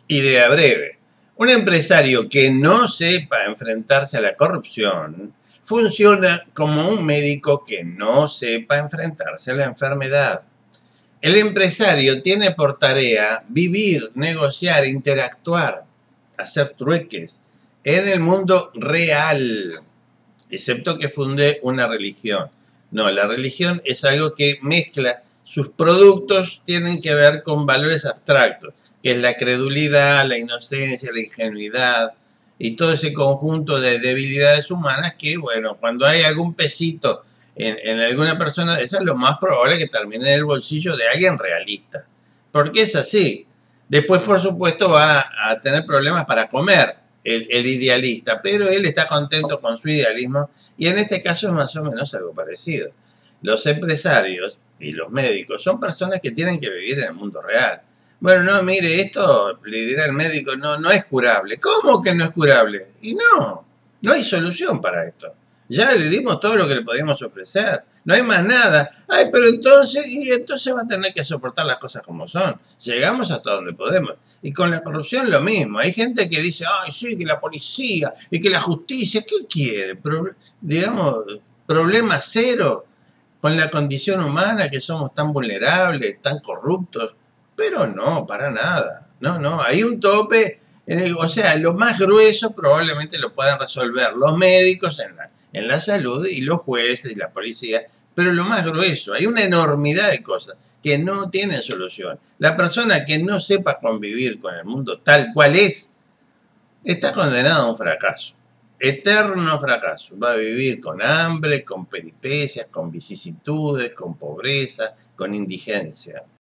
Idea breve. Un empresario que no sepa enfrentarse a la corrupción funciona como un médico que no sepa enfrentarse a la enfermedad. El empresario tiene por tarea vivir, negociar, interactuar, hacer trueques en el mundo real, excepto que funde una religión. No, la religión es algo que mezcla, sus productos tienen que ver con valores abstractos, que es la credulidad, la inocencia, la ingenuidad y todo ese conjunto de debilidades humanas que, bueno, cuando hay algún pesito en alguna persona de esas, lo más probable es que termine en el bolsillo de alguien realista. Porque es así. Después, por supuesto, va a tener problemas para comer el idealista, pero él está contento con su idealismo y en este caso es más o menos algo parecido. Los empresarios y los médicos son personas que tienen que vivir en el mundo real. Bueno, no, mire, esto le dirá el médico, no, no es curable. ¿Cómo que no es curable? Y no, no hay solución para esto. Ya le dimos todo lo que le podíamos ofrecer. No hay más nada. Ay, pero entonces va a tener que soportar las cosas como son. Llegamos hasta donde podemos. Y con la corrupción lo mismo. Hay gente que dice, ay, sí, que la policía y que la justicia, ¿qué quiere? Digamos, problema cero con la condición humana, que somos tan vulnerables, tan corruptos. Pero no, para nada. No, no, hay un tope. O sea, lo más grueso probablemente lo puedan resolver los médicos en la salud y los jueces y la policía. Pero lo más grueso, hay una enormidad de cosas que no tienen solución. La persona que no sepa convivir con el mundo tal cual es, está condenado a un fracaso. Eterno fracaso. Va a vivir con hambre, con peripecias, con vicisitudes, con pobreza, con indigencia.